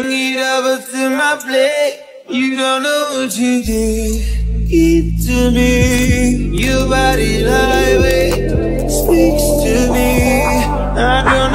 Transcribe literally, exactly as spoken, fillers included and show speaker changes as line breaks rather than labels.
Bring it over to my plate. You don't know what you did. It to me. Your body lightweight speaks to me. I don't